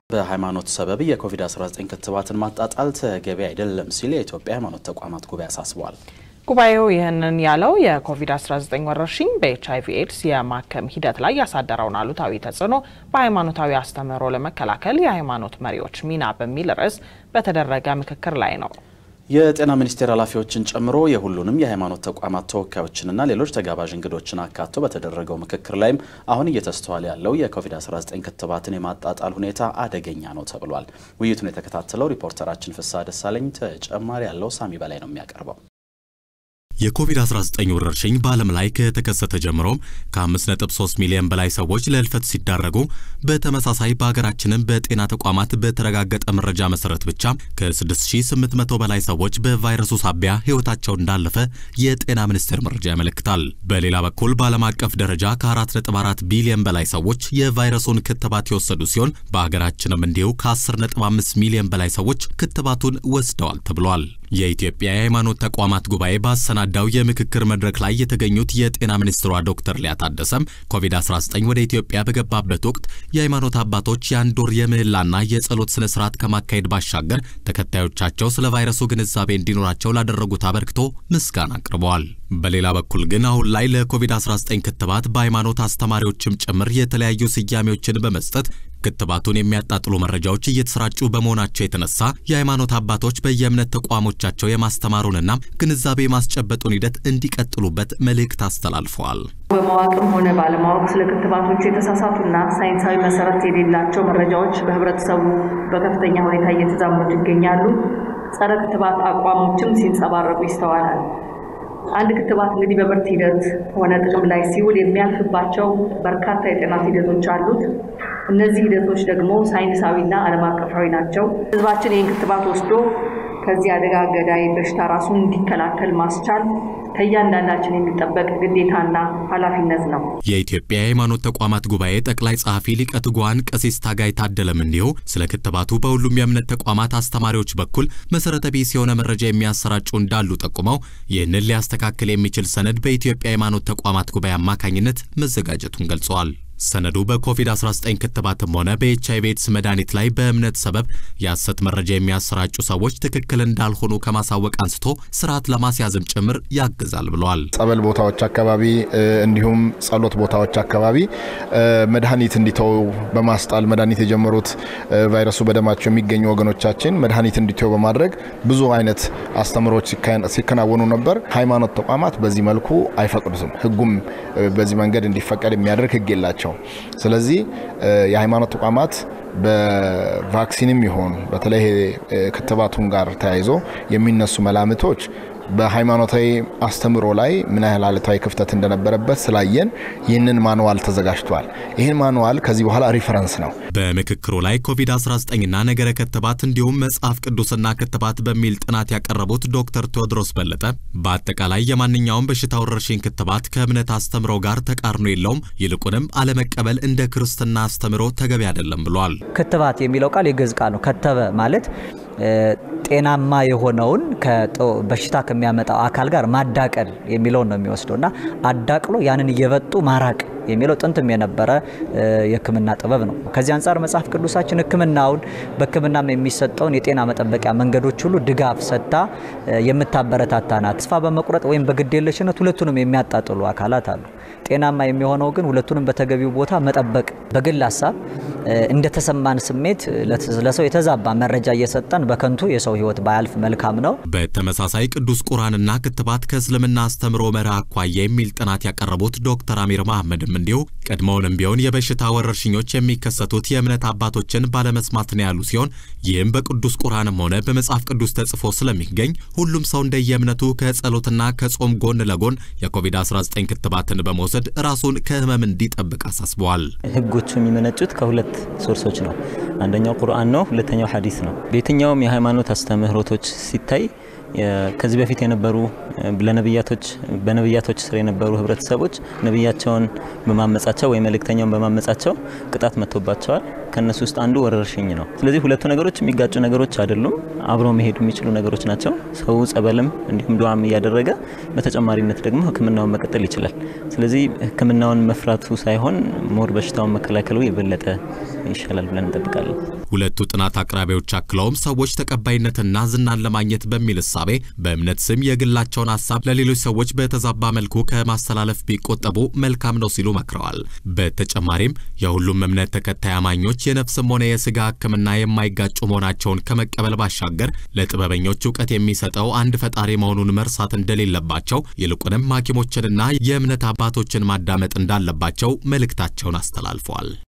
በሃይማኖት ሰበብ የኮቪድ-19 ክትባትን ማጣጣል ተገቢ አይደለም ሲል የኢትዮጵያ ሃይማኖት ተቋማት ጉባኤ አሳስቧል። ጉባኤው ይህንን ያለው የኮቪድ-19 ወረርሽኝ በኤችአይቪ ኤድስ የማከም ሂደት ላይ ያሳደረውን አሉታዊ ተጽዕኖ በሃይማኖታዊ አስተምህሮ ለመከላከል የሃይማኖት መሪዎች ሚና በሚል ርዕስ በተደረገ ምክክር ላይ ነው። የጤና ሚኒስቴር ኃላፊዎችን ጨምሮ የሁሉንም የሃይማኖት ተቋማት ተወካዮችንና ሌሎች ተጋባዥ እንግዶችን አካቶ በተደረገው ምክክር ላይም አሁን እየተስተዋለ ያለው የኮቪድ-19 ክትባትን የማጣጣል ሁኔታ አደገኛ ነው ተብሏል። ውይይቱን የተከታተለው ሪፖርተራችን ፍስሐ ደሳለኝ ተጨማሪ ያለው ሳሚ በላይ ነው የሚያቀርበው። የኮቪድ-19 ወረርሽኝ በዓለም ላይ ከተከሰተ ጀምሮ ከ5.3 ሚሊዮን በላይ ሰዎች ለህልፈት ሲዳረጉ በተመሳሳይ በአገራችንም በጤና ተቋማት በተረጋገጠ መረጃ መሰረት ብቻ ከ6800 በላይ ሰዎች በቫይረሱ ሳቢያ ህይወታቸው እንዳለፈ የጤና ሚኒስቴር መረጃ ያመለክታል። በሌላ በኩል በዓለም አቀፍ ደረጃ ከ4.4 ቢሊዮን በላይ ሰዎች የቫይረሱን ክትባት የወሰዱ ሲሆን በአገራችንም እንዲሁ ከ10.5 ሚሊዮን በላይ ሰዎች ክትባቱን ወስደዋል ተብሏል። የኢትዮጵያ ሃይማኖት ተቋማት ጉባኤ ባሰናዳው የምክክር መድረክ ላይ የተገኙት የጤና ሚኒስትሯ ዶክተር ሊያታደሰም ኮቪድ-19 ወደ ኢትዮጵያ በገባበት ወቅት የሃይማኖት አባቶች የአንድ ወር የምህላና የጸሎት ስነ ስርዓት ከማካሄድ ባሻገር ተከታዮቻቸው ስለ ቫይረሱ ግንዛቤ እንዲኖራቸው ላደረጉት አበርክቶ ምስጋና አቅርበዋል። በሌላ በኩል ግን አሁን ላይ ለኮቪድ-19 ክትባት በሃይማኖት አስተማሪዎችም ጭምር የተለያዩ ስያሜዎችን በመስጠት ክትባቱን የሚያጣጥሉ መረጃዎች እየተሰራጩ በመሆናቸው የተነሳ የሃይማኖት አባቶች በየእምነት ተቋሞቻቸው የማስተማሩንና ግንዛቤ ማስጨበጡን ሂደት እንዲቀጥሉበት መልዕክት አስተላልፈዋል። በማወቅም ሆነ ባለማወቅ ስለ ክትባቶቹ የተሳሳቱና ሳይንሳዊ መሰረት የሌላቸው መረጃዎች በህብረተሰቡ በከፍተኛ ሁኔታ እየተዛመቱ ይገኛሉ። ጸረ ክትባት አቋሞችም ሲንጸባረቁ ይስተዋላል። አንድ ክትባት እንግዲህ በምርት ሂደት ሆነ ጥቅም ላይ ሲውል የሚያልፍባቸው በርካታ የጤና ሂደቶች አሉት። እነዚህ ሂደቶች ደግሞ ሳይንሳዊና ዓለም አቀፋዊ ናቸው። ህዝባችን ይህን ክትባት ወስዶ ከዚህ አደጋ ገዳይ በሽታ ራሱን እንዲከላከል ማስቻል ከእያንዳንዳችን የሚጠበቅ ግዴታና ኃላፊነት ነው። የኢትዮጵያ ሃይማኖት ተቋማት ጉባኤ ጠቅላይ ጸሐፊ ሊቀ ትጉሃን ቀሲስ ታጋይ ታደለም እንዲሁ ስለ ክትባቱ በሁሉም የእምነት ተቋማት አስተማሪዎች በኩል መሰረተ ቢስ የሆነ መረጃ የሚያሰራጩ እንዳሉ ጠቁመው ይህንን ሊያስተካክል የሚችል ሰነድ በኢትዮጵያ ሃይማኖት ተቋማት ጉባኤ አማካኝነት መዘጋጀቱን ገልጸዋል። ሰነዱ በኮቪድ-19 ክትባትም ሆነ በኤችአይቪ ኤድስ መድኃኒት ላይ በእምነት ሰበብ የሐሰት መረጃ የሚያሰራጩ ሰዎች ትክክል እንዳልሆኑ ከማሳወቅ አንስቶ ስርዓት ለማስያዝም ጭምር ያግዛል ብለዋል። ጸበል ቦታዎች አካባቢ እንዲሁም ጸሎት ቦታዎች አካባቢ መድኃኒት እንዲተው በማስጣል መድኃኒት የጀመሩት ቫይረሱ በደማቸው የሚገኙ ወገኖቻችን መድኃኒት እንዲተው በማድረግ ብዙ አይነት አስተምሮች ሲከናወኑ ነበር። ሃይማኖት ተቋማት በዚህ መልኩ አይፈቅዱም። ህጉም በዚህ መንገድ እንዲፈቀድ የሚያደርግ ህግ የላቸው። ስለዚህ የሃይማኖት ተቋማት በቫክሲንም ይሆን በተለይ ክትባቱን ጋር ተያይዞ የሚነሱ መላምቶች በሃይማኖታዊ አስተምሮ ላይ ምን ያህል አሉታዊ ክፍተት እንደነበረበት ስላየን ይህንን ማኑዋል ተዘጋጅቷል። ይህን ማኑዋል ከዚህ በኋላ ሪፈረንስ ነው። በምክክሩ ላይ ኮቪድ-19ና ነገረ ክትባት እንዲሁም መጽሐፍ ቅዱስና ክትባት በሚል ጥናት ያቀረቡት ዶክተር ቴዎድሮስ በለጠ በአጠቃላይ የማንኛውም በሽታ ወረርሽኝ ክትባት ከእምነት አስተምሮ ጋር ተቃርኖ የለውም፣ ይልቁንም አለመቀበል እንደ ክርስትና አስተምሮ ተገቢ አይደለም ብለዋል። ክትባት የሚለው ቃል የግዕዝ ቃል ነው። ከተበ ማለት ጤናማ የሆነውን በሽታ ከሚያመጣው አካል ጋር ማዳቀል የሚለውን ነው የሚወስደውና አዳቅሎ ያንን እየበጡ ማራቅ የሚለው ጥንትም የነበረ የሕክምና ጥበብ ነው። ከዚህ አንፃር መጽሐፍ ቅዱሳችን ሕክምናውን በሕክምናም የሚሰጠውን የጤና መጠበቂያ መንገዶች ሁሉ ድጋፍ ሰጣ የምታበረታታና ተስፋ በመቁረጥ ወይም በግዴለሽነት ሁለቱንም የሚያጣጥሉ አካላት አሉ። ጤናማ የሚሆነው ግን ሁለቱንም በተገቢው ቦታ መጠበቅ በግል ሐሳብ እንደተሰማን ስሜት ለሰው የተዛባ መረጃ እየሰጠን በከንቱ የሰው ህይወት ባያልፍ መልካም ነው። በተመሳሳይ ቅዱስ ቁርአንና ክትባት ከእስልምና አስተምሮ መርህ አኳያ የሚል ጥናት ያቀረቡት ዶክተር አሚር መሐመድም እንዲሁ ቀድሞውንም ቢሆን የበሽታ ወረርሽኞች የሚከሰቱት የእምነት አባቶችን ባለመስማት ነው ያሉ ሲሆን ይህም በቅዱስ ቁርአንም ሆነ በመጽሐፍ ቅዱስ ተጽፎ ስለሚገኝ ሁሉም ሰው እንደየእምነቱ ከጸሎትና ከጾም ጎን ለጎን የኮቪድ-19 ክትባትን በመውሰድ ራሱን ከህመም እንዲጠብቅ አሳስበዋል። ህጎቹ የሚመነጩት ከሁለት ሶርሶች ነው። አንደኛው ቁርአን ነው፣ ሁለተኛው ሐዲስ ነው። በየትኛውም የሃይማኖት አስተምህሮቶች ሲታይ ከዚህ በፊት የነበሩ በነብያቶች ስር የነበሩ ህብረተሰቦች ነብያቸውን በማመጻቸው ወይ መልእክተኛውን በማመጻቸው ቅጣት መጥቶባቸዋል። ከነሱ ውስጥ አንዱ ወረርሽኝ ነው። ስለዚህ ሁለቱ ነገሮች የሚጋጩ ነገሮች አይደሉም፣ አብረው መሄድ የሚችሉ ነገሮች ናቸው። ሰው ጸበልም እንዲሁም ዱዓም እያደረገ በተጨማሪነት ደግሞ ሕክምናውን መቀጠል ይችላል። ስለዚህ ሕክምናውን መፍራቱ ሳይሆን ሞር በሽታውን መከላከሉ የበለጠ ይሻላል ብለን እንጠብቃለን። ሁለቱ ጥናት አቅራቢዎች አክለውም ሰዎች ተቀባይነትና ዝናን ለማግኘት በሚል እሳቤ በእምነት ስም የግላቸውን ሐሳብ ለሌሎች ሰዎች በተዛባ መልኩ ከማስተላለፍ ቢቆጠቡ መልካም ነው ሲሉ መክረዋል። በተጨማሪም የሁሉም እምነት ተከታይ አማኞች የነፍስም ሆነ የሥጋ ሕክምና የማይጋጩ መሆናቸውን ከመቀበል ባሻገር ለጥበበኞች ዕውቀት የሚሰጠው አንድ ፈጣሪ መሆኑን መርሳት እንደሌለባቸው ይልቁንም ሐኪሞችንና የእምነት አባቶችን ማዳመጥ እንዳለባቸው መልእክታቸውን አስተላልፈዋል።